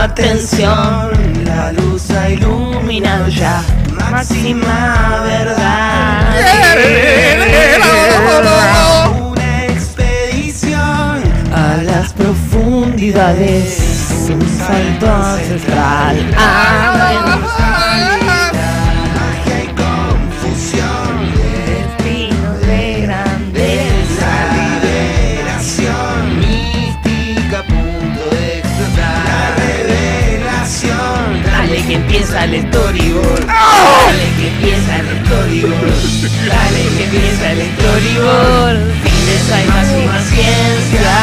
atención, la luz ha iluminado ya máxima verdad. Una expedición a las profundidades, un salto ancestral. Magia y confusión, destinos de grandeza, liberación mística a punto de explotar. La revelación. Dale que empieza el storyboard. Dale que empieza el storyboard. Dale que empieza el storyboard. Fineza y máxima ciencia.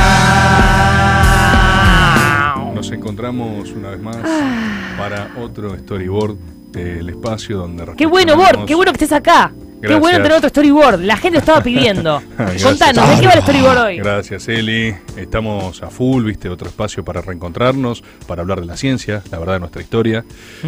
Nos encontramos una vez más para otro storyboard del espacio donde... Qué bueno, Bord, qué bueno que estés acá. Qué bueno tener otro storyboard. La gente lo estaba pidiendo. Contanos, ¿de qué va el storyboard hoy? Gracias, Eli. Estamos a full, viste, otro espacio para reencontrarnos, para hablar de la ciencia, la verdad de nuestra historia.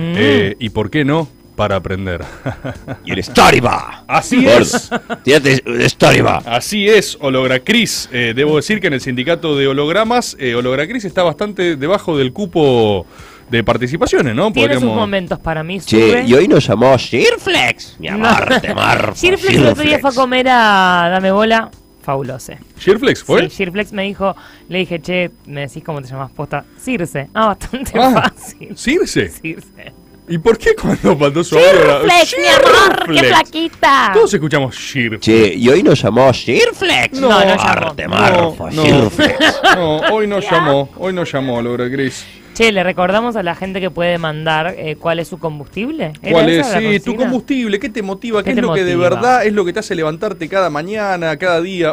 Y por qué no, para aprender. Y el storyboard. Así es. Tírate el storyboard. Así es, Hologracris. Debo decir que en el sindicato de hologramas, Hologracris está bastante debajo del cupo de participaciones, ¿no? Tiene sus momentos para mí. Che, y hoy nos llamó Sheerflex. Mi amor, te marfo. Sheerflex el otro día fue a comer a Dame Bola. Fabuloso. ¿Sheerflex fue? Sí, Sheerflex me dijo, le dije, che, ¿me decís cómo te llamas posta? Circe. Bastante fácil. ¿Circe? Circe. ¿Y por qué cuando mandó su audio era Sheerflex, mi amor, qué flaquita? Todos escuchamos Sheerflex. Che, y hoy nos llamó Sheerflex. No llamó. Te marfo, no. Sheerflex. No, hoy no llamó, Hologracris. Che, le recordamos a la gente que puede mandar cuál es su combustible. ¿Cuál es? Sí, tu combustible, ¿qué te motiva? ¿Qué es lo que de verdad es lo que te hace levantarte cada mañana, cada día?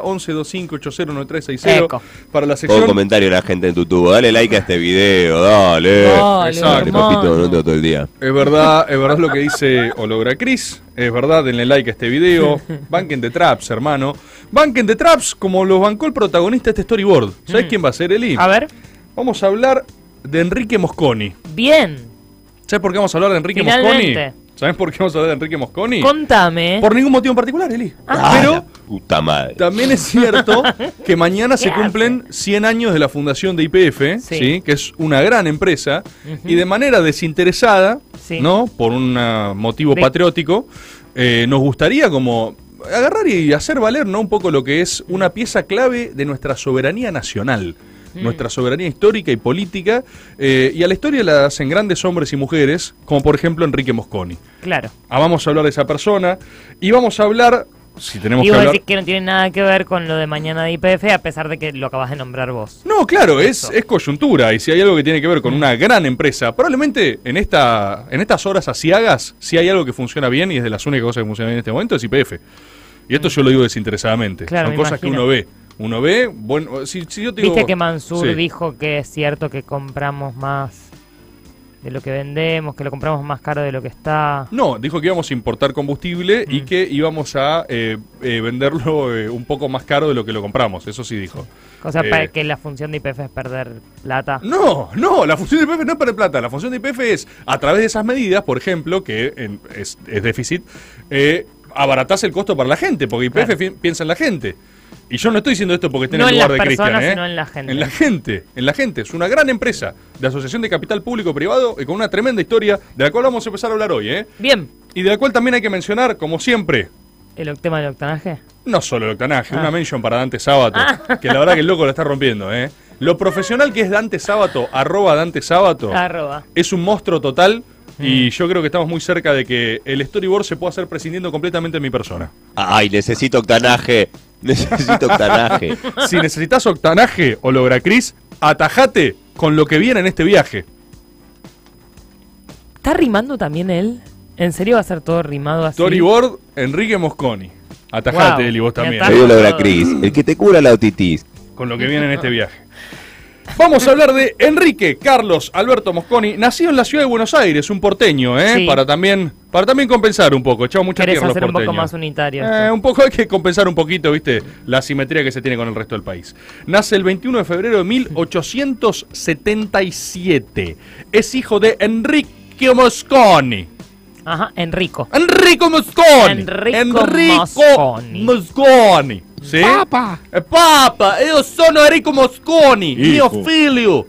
1125809360 para la sección. Pon comentario a la gente en tu tubo. Dale like a este video, dale. Exacto. Papito, no todo el día. Es verdad lo que dice Hologracris. Es verdad, denle like a este video. Banquen de Traps, hermano. Banquen de Traps como los bancó el protagonista de este storyboard. ¿Sabes quién va a ser, Eli? A ver. Vamos a hablar de Enrique Mosconi. Bien. ¿Sabes por qué vamos a hablar de Enrique Mosconi? ¿Sabes por qué vamos a hablar de Enrique Mosconi? Contame. Por ningún motivo en particular, Eli. Pero puta madre. También es cierto que mañana se cumplen 100 años de la fundación de YPF, ¿sí? Que es una gran empresa, y de manera desinteresada, ¿no? Por un motivo patriótico, nos gustaría como agarrar y hacer valer, ¿no? Un poco lo que es una pieza clave de nuestra soberanía nacional. Nuestra soberanía histórica y política, y a la historia la hacen grandes hombres y mujeres, como por ejemplo Enrique Mosconi. Claro. Vamos a hablar de esa persona, y vamos a hablar, si tenemos y que vos hablar... decís que no tiene nada que ver con lo de mañana de YPF, a pesar de que lo acabas de nombrar vos. No, claro, es coyuntura, y si hay algo que tiene que ver con una gran empresa, probablemente en estas horas aciagas, si hay algo que funciona bien, y es de las únicas cosas que funcionan bien en este momento, es YPF. Y esto yo lo digo desinteresadamente. Claro, son cosas que uno ve. Uno ve, bueno, si yo te digo... Viste que Mansur dijo que es cierto que compramos más de lo que vendemos, que lo compramos más caro de lo que está... No, dijo que íbamos a importar combustible y que íbamos a venderlo un poco más caro de lo que lo compramos, eso sí dijo. O sea, para que la función de YPF es perder plata. No, la función de YPF no es perder plata, la función de YPF es, a través de esas medidas, por ejemplo, que es déficit, abaratás el costo para la gente, porque YPF piensa en la gente. Y yo no estoy diciendo esto porque esté en el lugar de Cristian, sino en la gente. En la gente. Es una gran empresa de asociación de capital público-privado y con una tremenda historia de la cual vamos a empezar a hablar hoy, Bien. Y de la cual también hay que mencionar, como siempre... ¿El tema del octanaje? No solo el octanaje, una mention para Dante Sábato, que la verdad que el loco lo está rompiendo, Lo profesional que es Dante Sábato, @Dante Sábato, es un monstruo total. Y yo creo que estamos muy cerca de que el storyboard se pueda hacer prescindiendo completamente de mi persona. Ay, necesito octanaje. Necesito octanaje. Si necesitas octanaje, Hologracris, atajate con lo que viene en este viaje. ¿Está rimando también él? ¿En serio va a ser todo rimado así? Storyboard, Enrique Mosconi. Atajate, Eli, vos también. Soy Hologracris, el que te cura la otitis. Con lo que viene en este viaje. Vamos a hablar de Enrique Carlos Alberto Mosconi, nacido en la ciudad de Buenos Aires, un porteño, Sí. para también compensar un poco. Echamos mucha tierra a los hacer porteños. un poco más unitario. Un poco hay que compensar un poquito, ¿viste? La asimetría que se tiene con el resto del país. Nace el 21 de febrero de 1877. Es hijo de Enrique Mosconi. Ajá, Enrico Mosconi. Mosconi. ¿sí? Papa. Papa, io sono Enrico Mosconi, mio figlio,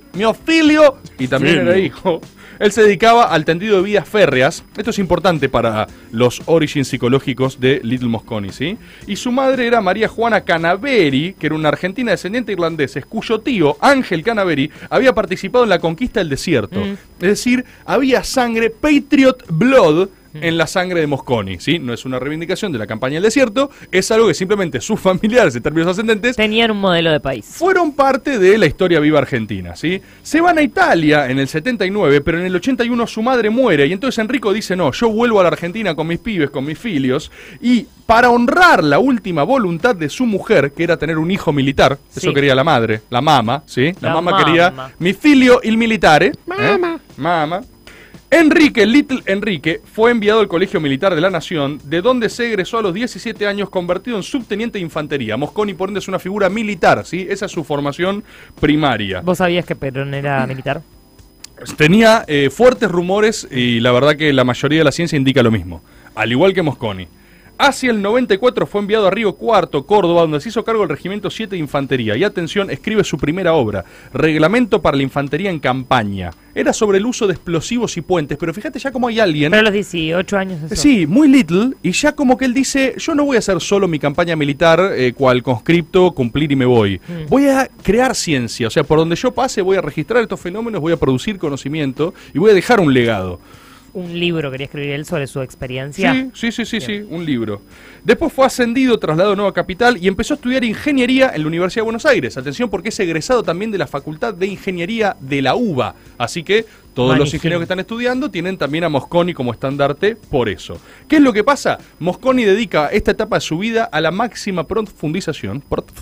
y también era hijo. Él se dedicaba al tendido de vías férreas. Esto es importante para los origins psicológicos de Little Mosconi, ¿sí? Y su madre era María Juana Canaveri, que era una argentina descendiente de irlandeses, cuyo tío, Ángel Canaveri, había participado en la conquista del desierto. Es decir, había sangre, Patriot Blood, en la sangre de Mosconi, ¿sí? No es una reivindicación de la campaña del desierto, es algo que simplemente sus familiares, en términos ascendentes, tenían un modelo de país. Fueron parte de la historia viva argentina, ¿sí? Se van a Italia en el 79, pero en el 81 su madre muere, y entonces Enrico dice, no, yo vuelvo a la Argentina con mis pibes, con mis filios, y para honrar la última voluntad de su mujer, que era tener un hijo militar, eso quería la madre, la mamá, ¿sí? La mamá quería, mi figlio il militare, mamá. Little Enrique, fue enviado al Colegio Militar de la Nación, de donde se egresó a los 17 años, convertido en subteniente de infantería. Mosconi, por ende, es una figura militar, ¿sí? Esa es su formación primaria. ¿Vos sabías que Perón era militar? Tenía fuertes rumores y la verdad que la mayoría de la ciencia indica lo mismo, al igual que Mosconi. Hacia el 94 fue enviado a Río Cuarto, Córdoba, donde se hizo cargo del Regimiento 7 de Infantería. Y atención, escribe su primera obra, Reglamento para la Infantería en Campaña. Era sobre el uso de explosivos y puentes, pero fíjate ya como hay alguien... Pero a los 18 años eso. Sí, muy little, y ya como que él dice, yo no voy a hacer solo mi campaña militar, cual conscripto, cumplir y me voy. Voy a crear ciencia, o sea, por donde yo pase voy a registrar estos fenómenos, voy a producir conocimiento y voy a dejar un legado. Un libro quería escribir él sobre su experiencia. Sí, un libro. Después fue ascendido, trasladado a Nueva Capital y empezó a estudiar ingeniería en la Universidad de Buenos Aires. Atención, porque es egresado también de la Facultad de Ingeniería de la UBA. Así que todos los ingenieros que están estudiando tienen también a Mosconi como estandarte por eso. ¿Qué es lo que pasa? Mosconi dedica esta etapa de su vida a la máxima profundización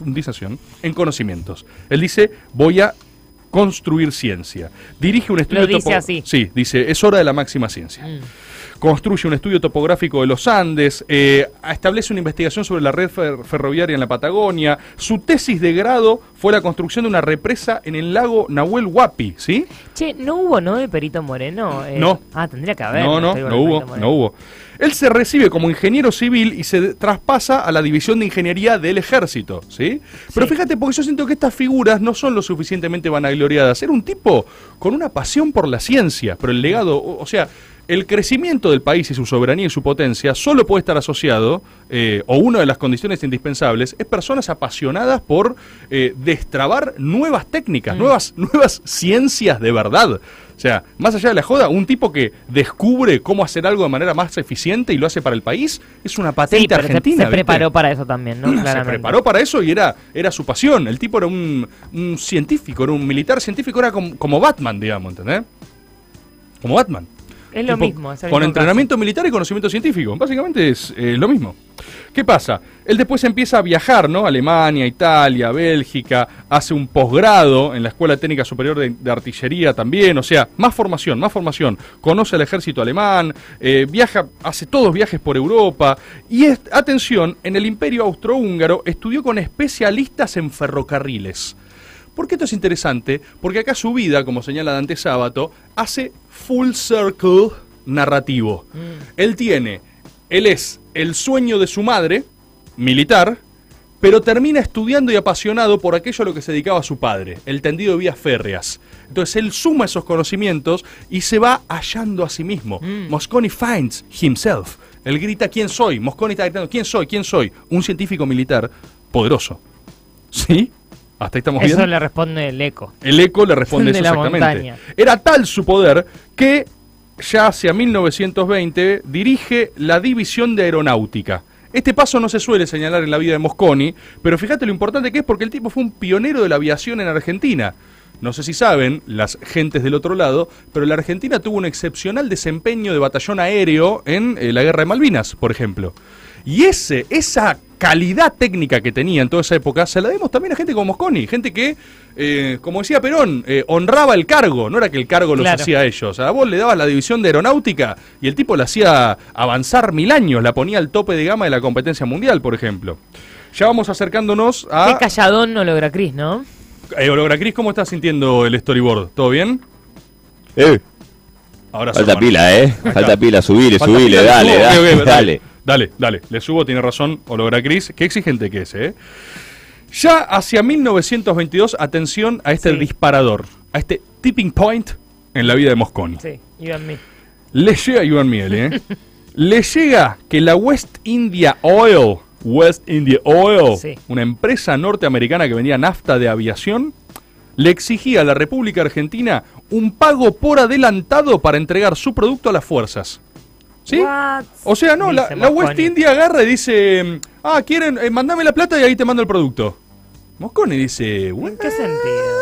en conocimientos. Él dice, voy a construir ciencia. Dirige un estudio... Lo dice así. Sí, dice, es hora de la máxima ciencia. Construye un estudio topográfico de los Andes, establece una investigación sobre la red ferroviaria en la Patagonia. Su tesis de grado fue la construcción de una represa en el lago Nahuel Huapi, ¿sí? Che, ¿no hubo, de Perito Moreno? No. Tendría que haber. No hubo. Él se recibe como ingeniero civil y se traspasa a la división de ingeniería del ejército, ¿sí? Pero fíjate, porque yo siento que estas figuras no son lo suficientemente vanagloriadas. Era un tipo con una pasión por la ciencia, pero el legado, o sea... El crecimiento del país y su soberanía y su potencia solo puede estar asociado, o una de las condiciones indispensables, es personas apasionadas por destrabar nuevas técnicas, nuevas ciencias de verdad. O sea, más allá de la joda, un tipo que descubre cómo hacer algo de manera más eficiente y lo hace para el país, es una patente argentina. Se preparó para eso también, ¿no? Claramente. Se preparó para eso y era su pasión. El tipo era un científico, era un militar científico, era como Batman, digamos, ¿entendés? Como Batman. Es lo mismo. Con entrenamiento militar y conocimiento científico. Básicamente es lo mismo. ¿Qué pasa? Él después empieza a viajar, ¿no? Alemania, Italia, Bélgica. Hace un posgrado en la Escuela Técnica Superior de Artillería también. O sea, más formación. Conoce al ejército alemán. Viaja, hace todos viajes por Europa. Y atención, en el Imperio Austrohúngaro estudió con especialistas en ferrocarriles. ¿Por qué esto es interesante? Porque acá su vida, como señala Dante Sábato, hace full circle narrativo. Él es el sueño de su madre, militar, pero termina estudiando y apasionado por aquello a lo que se dedicaba su padre, el tendido de vías férreas. Entonces él suma esos conocimientos y se va hallando a sí mismo. Mosconi finds himself. Él grita, ¿quién soy? Mosconi está gritando, ¿quién soy? ¿Quién soy? Un científico militar poderoso. ¿Sí? Hasta ahí estamos bien. Eso le responde el eco. El eco le responde eso exactamente. Era tal su poder que ya hacia 1920 dirige la División de Aeronáutica. Este paso no se suele señalar en la vida de Mosconi, pero fíjate lo importante que es porque el tipo fue un pionero de la aviación en Argentina. No sé si saben, las gentes del otro lado, pero la Argentina tuvo un excepcional desempeño de batallón aéreo en la Guerra de Malvinas, por ejemplo. Y esa calidad técnica que tenía en toda esa época, se la demos también a gente como Mosconi, gente que, como decía Perón, honraba el cargo, no era que el cargo los hacía a ellos. A vos le dabas la división de aeronáutica y el tipo la hacía avanzar 1000 años, la ponía al tope de gama de la competencia mundial, por ejemplo. Ya vamos acercándonos a... Qué calladón Hologracris, ¿no? Hologracris, ¿cómo estás sintiendo el storyboard? ¿Todo bien? Ahora falta pila, falta pila, subile, dale. Dale, le subo, tiene razón, Hologracris. Qué exigente que es, ¿eh? Ya hacia 1922, atención a este disparador, a este tipping point en la vida de Mosconi. Sí, Ivan Miel. Le llega Ivan Miel, ¿eh? Le llega que la West India Oil, sí, una empresa norteamericana que vendía nafta de aviación, le exigía a la República Argentina un pago por adelantado para entregar su producto a las fuerzas. ¿Sí? What? O sea, no, la West India agarra y dice, quieren, mandame la plata y ahí te mando el producto. Mosconi dice, ¿en qué sentido?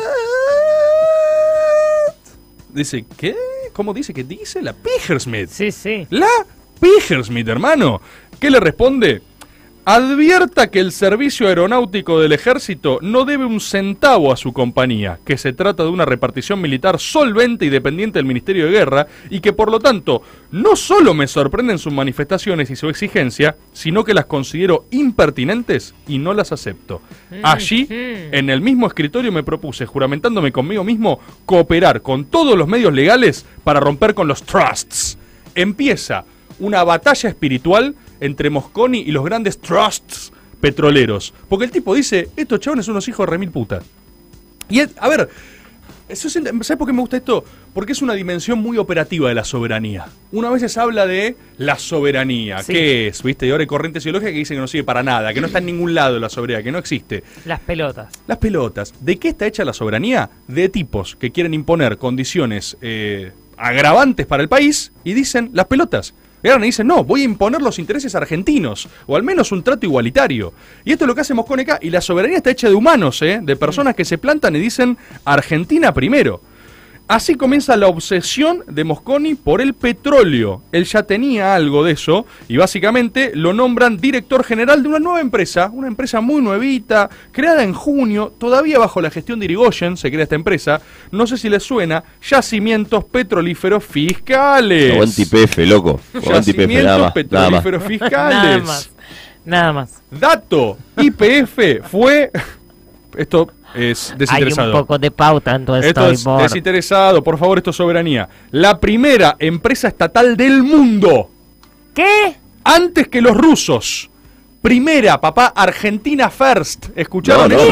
Dice, ¿qué? ¿Cómo dice? ¿Qué dice? La Pigersmith. Sí. La Pigersmith, hermano. ¿Qué le responde? Advierta que el servicio aeronáutico del ejército no debe un centavo a su compañía, que se trata de una repartición militar solvente y dependiente del Ministerio de Guerra, y que por lo tanto no solo me sorprenden sus manifestaciones y su exigencia, sino que las considero impertinentes y no las acepto. Allí, en el mismo escritorio me propuse, juramentándome conmigo mismo, cooperar con todos los medios legales para romper con los trusts. Empieza una batalla espiritual entre Mosconi y los grandes trusts petroleros. Porque el tipo dice, estos chabones son unos hijos de remil puta. Y a ver, ¿sabes por qué me gusta esto? Porque es una dimensión muy operativa de la soberanía. Una vez habla de la soberanía. Sí. ¿Qué es? ¿Viste? Y ahora hay corrientes ideológicas que dicen que no sirve para nada, que no está en ningún lado la soberanía, que no existe. Las pelotas. Las pelotas. ¿De qué está hecha la soberanía? De tipos que quieren imponer condiciones agravantes para el país y dicen, las pelotas. Y ahora dicen, no, voy a imponer los intereses argentinos, o al menos un trato igualitario. Y esto es lo que hace Mosconi acá, y la soberanía está hecha de humanos, de personas que se plantan y dicen, Argentina primero. Así comienza la obsesión de Mosconi por el petróleo. Él ya tenía algo de eso, y básicamente lo nombran director general de una nueva empresa, una empresa muy nuevita, creada en junio, todavía bajo la gestión de Irigoyen, se crea esta empresa, no sé si les suena, Yacimientos Petrolíferos Fiscales. Aguante YPF, loco. Yacimientos Petrolíferos Fiscales. Nada más. Dato, YPF fue... Esto es desinteresado. Hay un poco de pauta en todo esto es desinteresado, por favor, esto es soberanía. La primera empresa estatal del mundo. ¿Qué? Antes que los rusos. Primera, papá, Argentina First. ¿Escucharon eso?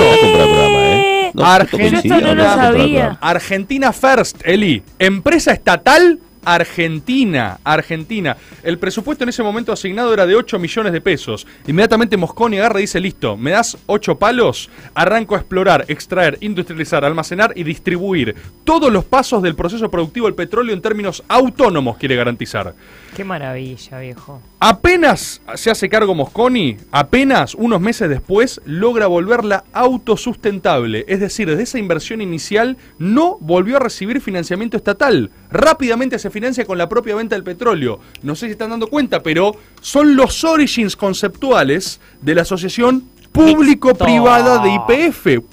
Argentina, yo esto no lo sabía. Argentina First, Eli. Empresa estatal Argentina. El presupuesto en ese momento asignado era de 8 millones de pesos. Inmediatamente Mosconi agarra y dice, listo, me das 8 palos, arranco a explorar, extraer, industrializar, almacenar y distribuir todos los pasos del proceso productivo del petróleo en términos autónomos, quiere garantizar. Qué maravilla, viejo. Apenas se hace cargo Mosconi, apenas unos meses después logra volverla autosustentable. Es decir, desde esa inversión inicial no volvió a recibir financiamiento estatal. Rápidamente se financia con la propia venta del petróleo. No sé si están dando cuenta, pero son los origins conceptuales de la asociación público-privada de YPF.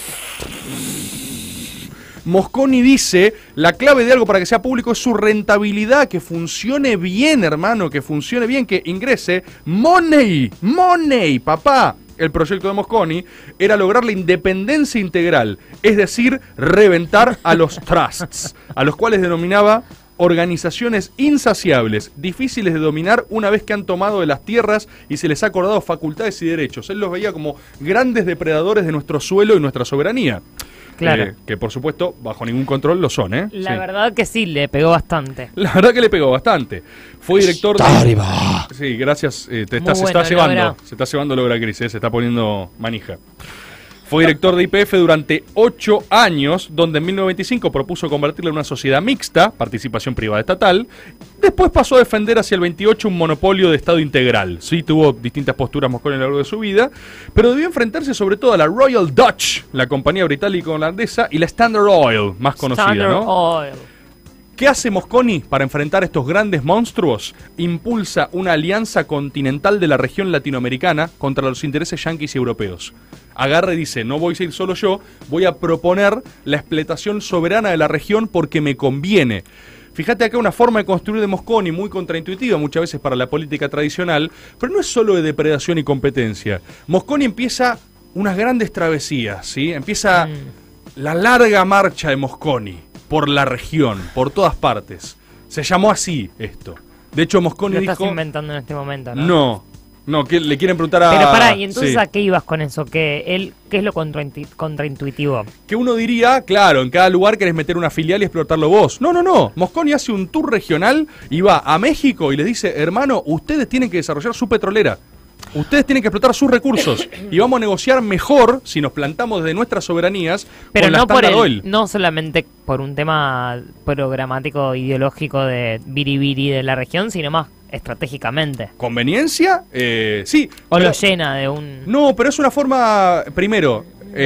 Mosconi dice, la clave de algo para que sea público es su rentabilidad, que funcione bien, hermano, que funcione bien, que ingrese money, papá. El proyecto de Mosconi era lograr la independencia integral, es decir, reventar a los trusts, a los cuales denominaba organizaciones insaciables, difíciles de dominar una vez que han tomado de las tierras y se les ha acordado facultades y derechos. Él los veía como grandes depredadores de nuestro suelo y nuestra soberanía. Claro. Que por supuesto, bajo ningún control lo son, La verdad que sí, le pegó bastante. La verdad que le pegó bastante. Fue director de... Sí, gracias. Se está llevando Hologracris, se está poniendo manija. Fue director de YPF durante 8 años, donde en 1995 propuso convertirla en una sociedad mixta, participación privada estatal. Después pasó a defender hacia el 28 un monopolio de Estado integral. Sí, tuvo distintas posturas Mosconi a lo largo de su vida, pero debió enfrentarse sobre todo a la Royal Dutch, la compañía británico-holandesa, y la Standard Oil, más conocida, Standard Oil. ¿Qué hace Mosconi para enfrentar estos grandes monstruos? Impulsa una alianza continental de la región latinoamericana contra los intereses yanquis y europeos. Agarra y dice, no voy a ir solo yo, voy a proponer la explotación soberana de la región porque me conviene. Fíjate acá una forma de construir de Mosconi muy contraintuitiva muchas veces para la política tradicional, pero no es solo de depredación y competencia. Mosconi empieza unas grandes travesías, ¿sí? Empieza la larga marcha de Mosconi por la región, por todas partes. Se llamó así esto. De hecho, Mosconi lo dijo... estás inventando en este momento, ¿no? No. No, que le quieren preguntar a... Pero pará, ¿y entonces sí. a qué ibas con eso? ¿Qué es lo contraintuitivo? Que uno diría, claro, en cada lugar querés meter una filial y explotarlo vos. No, no, no. Mosconi hace un tour regional y va a México y les dice, hermano, ustedes tienen que desarrollar su petrolera. Ustedes tienen que explotar sus recursos y vamos a negociar mejor si nos plantamos desde nuestras soberanías. Pero con la no por Standard Oil. no solamente por un tema programático ideológico de biribiri de la región, sino más estratégicamente. ¿Conveniencia? Sí. O pero, lo llena de un... No, pero es una forma, primero...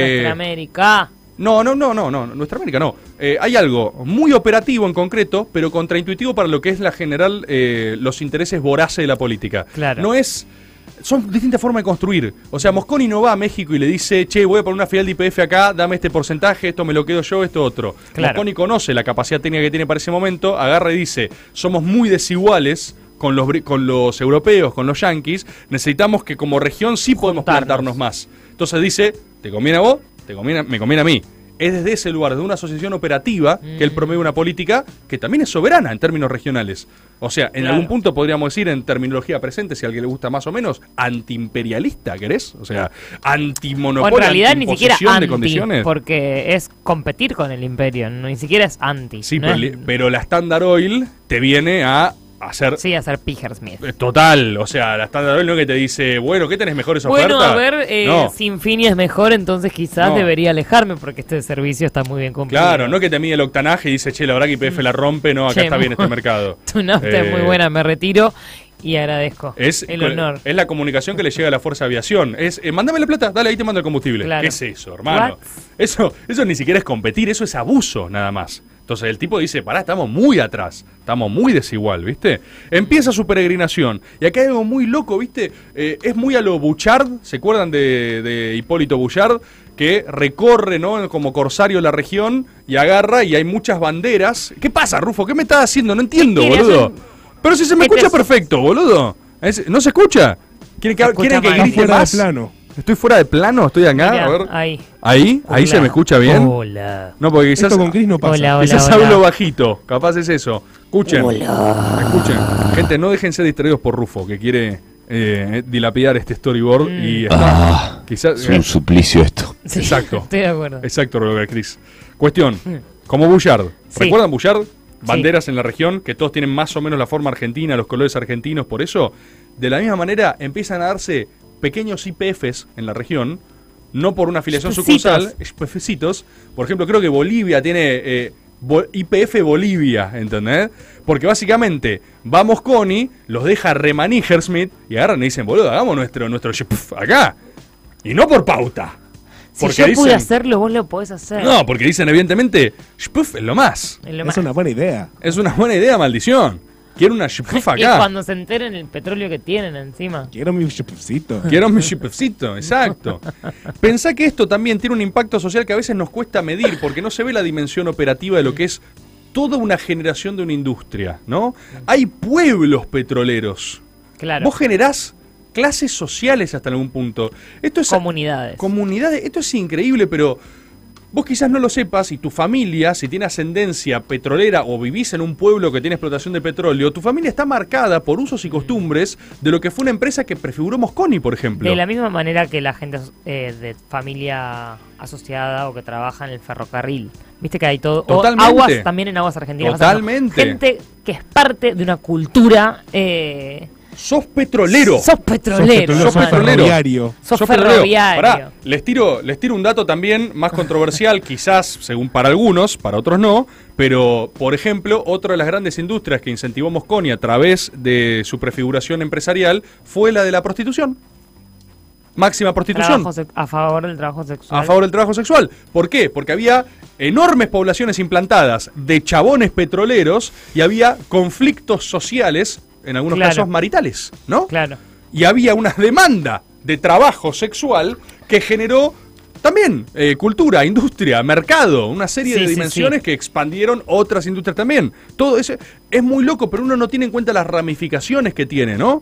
Nuestra No, Nuestra América no. Hay algo muy operativo en concreto, pero contraintuitivo para lo que es la general, los intereses voraces de la política. Claro. No es... Son distintas formas de construir. O sea, Mosconi no va a México y le dice, che, voy a poner una filial de YPF acá, dame este porcentaje, esto me lo quedo yo, esto otro. Claro. Mosconi conoce la capacidad técnica que tiene para ese momento, agarra y dice, somos muy desiguales con los europeos, con los yanquis, necesitamos que como región sí podemos plantarnos más. Entonces dice, ¿te conviene a vos? Me conviene a mí. Es desde ese lugar, desde una asociación operativa, que él promueve una política que también es soberana en términos regionales. O sea, en algún punto podríamos decir, en terminología presente, si a alguien le gusta más o menos, antiimperialista, ¿querés? O sea, antimonopolio, o en realidad ni siquiera de anti, condiciones. porque es competir con el imperio, ni siquiera es anti. Sí, no pero la Standard Oil te viene a hacer... Sí, hacer Piger Smith. Total, o sea, la Standard Oil no es que te dice, bueno, ¿qué tenés mejores ofertas? Bueno, a ver, no. Sin Fini es mejor, entonces quizás debería alejarme porque este servicio está muy bien cumplido. Claro, no que te mide el octanaje y dice, che, la verdad que YPF la rompe, no, acá está bien este mercado. Tu nafta es muy buena, me retiro y agradezco el honor. Es la comunicación que le llega a la Fuerza de Aviación. Es, mándame la plata, dale, ahí te mando el combustible. Claro. ¿Qué es eso, hermano? Eso ni siquiera es competir, eso es abuso, nada más. Entonces el tipo dice, pará, estamos muy atrás, estamos muy desigual, ¿viste? Empieza su peregrinación, y acá hay algo muy loco, ¿viste? Es muy a lo Bouchard, ¿se acuerdan de Hipólito Bouchard? Que recorre, ¿no? Como corsario la región, y agarra, y hay muchas banderas. ¿Qué pasa, Rufo? ¿Qué me estás haciendo? No entiendo, boludo. Pero si se me escucha perfecto, boludo. ¿No se escucha? ¿Quieren que grite más? De plano. ¿Estoy fuera de plano? ¿Estoy acá? Mirá, a ver. ahí. ¿Ahí se me escucha bien? Hola. No, porque quizás... Esto con Chris no pasa. Quizás hablo bajito. Capaz es eso. Escuchen. Escuchen. Gente, no dejen ser distraídos por Rufo, que quiere dilapidar este storyboard y está... quizás... Es un suplicio esto. Sí, exacto. Estoy de acuerdo. Exacto, Robert Chris. Cuestión. Como Bouchard. Sí. ¿Recuerdan Bouchard? Banderas en la región, que todos tienen más o menos la forma argentina, los colores argentinos, por eso, de la misma manera empiezan a darse pequeños YPFs en la región, no por una afiliación sucursal, YPFcitos. Por ejemplo, creo que Bolivia tiene YPF Bolivia, ¿entendés? Porque básicamente va Mosconi, los deja remaní Smith y agarran y dicen, boludo, hagamos nuestro YPF acá. Y no por pauta. Si yo pude hacerlo, vos lo podés hacer. No, porque dicen evidentemente, YPF es lo más. Es una buena idea. Es una buena idea, maldición. Quiero una YPF acá. Y cuando se enteren el petróleo que tienen encima. Quiero mi YPFcito. Quiero mi YPFcito, exacto. Pensá que esto también tiene un impacto social que a veces nos cuesta medir, porque no se ve la dimensión operativa de lo que es toda una generación de una industria, ¿no? Hay pueblos petroleros. Claro. Vos generás clases sociales hasta algún punto. Esto es comunidades. Esto es increíble, pero vos quizás no lo sepas y tu familia, si tiene ascendencia petrolera o vivís en un pueblo que tiene explotación de petróleo, tu familia está marcada por usos y costumbres de lo que fue una empresa que prefiguró Mosconi, por ejemplo. De la misma manera que la gente de familia asociada o que trabaja en el ferrocarril. Viste que hay todo. Totalmente. O aguas, también en aguas argentinas. Totalmente. Gente que es parte de una cultura... Sos petrolero. Sos petrolero. Sos petrolero. Sos ferroviario. Pará, les tiro un dato también más controversial, quizás, según para algunos, para otros no, pero, por ejemplo, otra de las grandes industrias que incentivó Mosconi a través de su prefiguración empresarial fue la de la prostitución. Máxima prostitución. A favor del trabajo sexual. A favor del trabajo sexual. ¿Por qué? Porque había enormes poblaciones implantadas de chabones petroleros y había conflictos sociales, en algunos casos maritales, ¿no? Claro. Y había una demanda de trabajo sexual que generó también cultura, industria, mercado, una serie de dimensiones que expandieron otras industrias también. Todo eso es muy loco, pero uno no tiene en cuenta las ramificaciones que tiene, ¿no?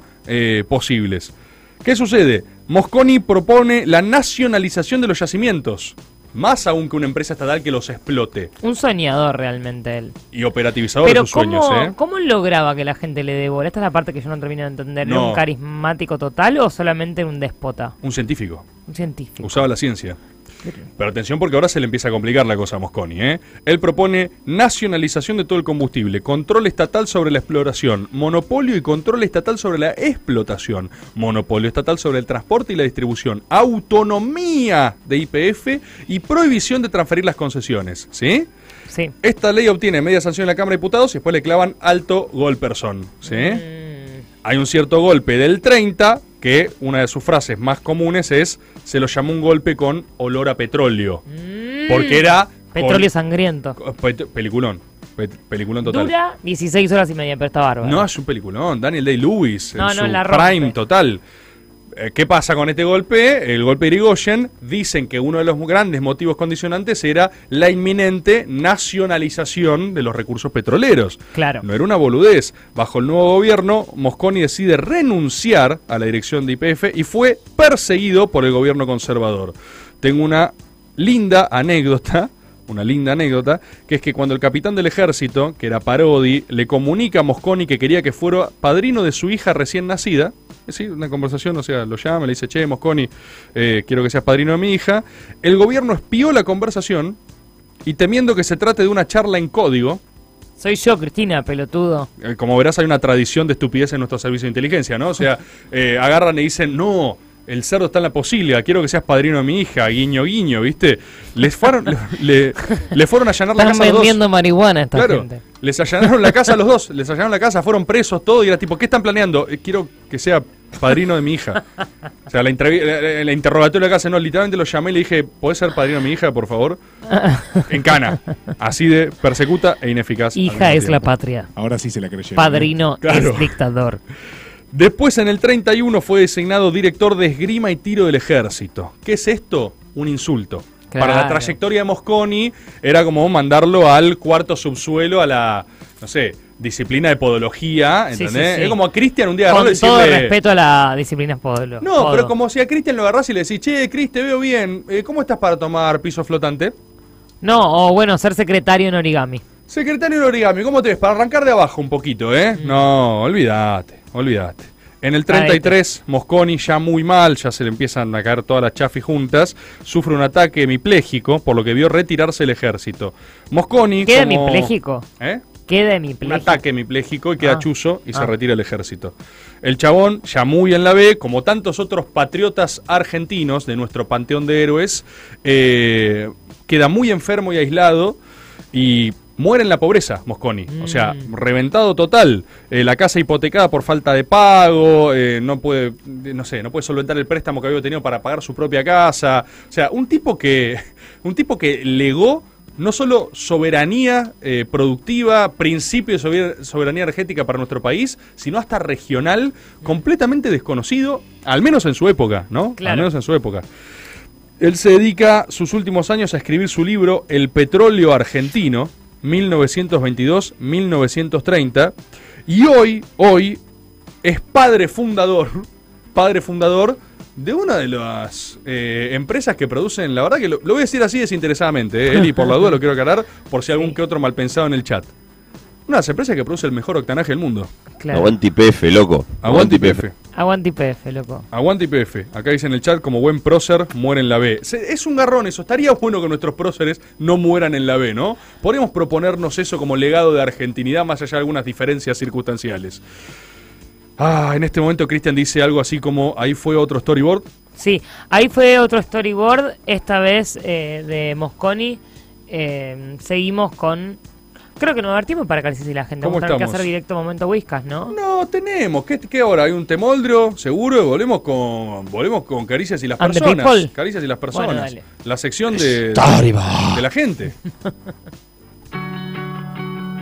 Posibles. ¿Qué sucede? Mosconi propone la nacionalización de los yacimientos. Más aún que una empresa estatal que los explote. Un soñador realmente él. Y operativizador de sus sueños, ¿cómo lograba que la gente le dé bola? Esta es la parte que yo no termino de entender. ¿Era un carismático total o solamente un déspota? Un científico. Un científico. Usaba la ciencia. Pero atención porque ahora se le empieza a complicar la cosa a Mosconi, Él propone nacionalización de todo el combustible, control estatal sobre la exploración, monopolio y control estatal sobre la explotación, monopolio estatal sobre el transporte y la distribución, autonomía de YPF y prohibición de transferir las concesiones, ¿sí? Sí. Esta ley obtiene media sanción en la Cámara de Diputados y después le clavan alto golpersón, ¿sí? Hay un cierto golpe del 30 que una de sus frases más comunes es: se lo llamó un golpe con olor a petróleo. Porque era... Petróleo sangriento. Peliculón. Peliculón total. Dura 16 horas y media, pero está bárbaro. No, es un peliculón. Daniel Day-Lewis en su la prime total. ¿Qué pasa con este golpe? El golpe de Irigoyen. Dicen que uno de los grandes motivos condicionantes era la inminente nacionalización de los recursos petroleros. Claro. No era una boludez. Bajo el nuevo gobierno, Mosconi decide renunciar a la dirección de YPF y fue perseguido por el gobierno conservador. Tengo una linda anécdota, que es que cuando el capitán del ejército, que era Parodi, le comunica a Mosconi que quería que fuera padrino de su hija recién nacida, sí, una conversación, o sea, lo llama, le dice: che, Mosconi, quiero que seas padrino de mi hija. El gobierno espió la conversación y, temiendo que se trate de una charla en código... Soy yo, Cristina, pelotudo. Como verás, hay una tradición de estupidez en nuestro servicio de inteligencia, ¿no? O sea, agarran y dicen: no, el cerdo está en la posibilidad, quiero que seas padrino de mi hija, guiño, guiño, ¿viste? Le fueron a allanar la casa a los dos. Están vendiendo marihuana esta gente. Les allanaron la casa a los dos, les allanaron la casa, fueron presos, todo, y era tipo: ¿qué están planeando? Quiero que sea padrino de mi hija. O sea, la interrogatorio de la casa, no, literalmente lo llamé y le dije: ¿podés ser padrino de mi hija, por favor? En cana. Así de persecuta e ineficaz. Hija es la patria. Ahora sí se la creyeron. Padrino es dictador. Después, en el 31, fue designado director de esgrima y tiro del ejército. ¿Qué es esto? Un insulto. Claro. Para la trayectoria de Mosconi era como mandarlo al cuarto subsuelo, a la, no sé, disciplina de podología, ¿entendés? Sí. Es como a Cristian un día agarrarlo y decirle... Con todo respeto a la disciplina podología. No, pero como si a Cristian lo agarrás y le decís: che, Cris, te veo bien, ¿cómo estás para tomar piso flotante? No, o bueno, ser secretario en origami. Secretario en origami, ¿cómo te ves? Para arrancar de abajo un poquito, No, olvídate. En el 33, Mosconi, ya muy mal, ya se le empiezan a caer todas las chafis juntas, sufre un ataque hemipléjico, por lo que vio retirarse el ejército. Mosconi... ¿Queda hemipléjico? Queda hemipléjico. Un ataque hemipléjico y queda chuzo y se retira el ejército. El chabón, ya muy en la B, como tantos otros patriotas argentinos de nuestro panteón de héroes, queda muy enfermo y aislado y... muere en la pobreza, Mosconi. O sea, reventado total. La casa hipotecada por falta de pago, no puede solventar el préstamo que había tenido para pagar su propia casa. O sea, un tipo que legó no solo soberanía productiva, principio de soberanía energética para nuestro país, sino hasta regional, completamente desconocido, al menos en su época, ¿no? Claro. Al menos en su época. Él se dedica sus últimos años a escribir su libro El petróleo argentino, 1922-1930, y hoy es padre fundador de una de las empresas que producen, la verdad que lo voy a decir así desinteresadamente, Eli, por la duda lo quiero aclarar, por si algún que otro mal pensado en el chat. Una de las empresas que produce el mejor octanaje del mundo. Claro. Aguante YPF, loco. Aguante YPF. Aguante YPF, loco. Aguante YPF. Acá dice en el chat: como buen prócer, muere en la B. Es un garrón eso. Estaría bueno que nuestros próceres no mueran en la B, ¿no? Podríamos proponernos eso como legado de argentinidad, más allá de algunas diferencias circunstanciales. En este momento Cristian dice algo así como: ahí fue otro storyboard. Sí, ahí fue otro storyboard, esta vez de Mosconi. Seguimos con... Creo que no va a haber tiempo para Calices y la gente. Vamos a tener que hacer directo momento Whiskas, ¿no? No, tenemos. ¿Qué ahora? ¿Hay un temoldrio? Seguro. Volvemos con Caricias y las personas. Caricias y las personas. Bueno, la sección de la gente.